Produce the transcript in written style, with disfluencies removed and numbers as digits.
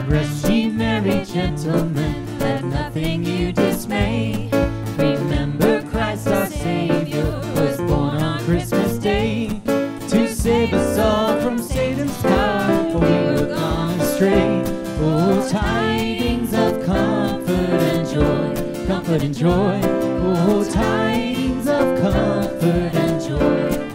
Rest ye merry gentlemen, let nothing you dismay. Remember Christ our Savior was born on Christmas Day, to save us all from Satan's power, for we were gone astray. Oh, tidings of comfort and joy, comfort and joy. Oh, tidings of comfort and joy.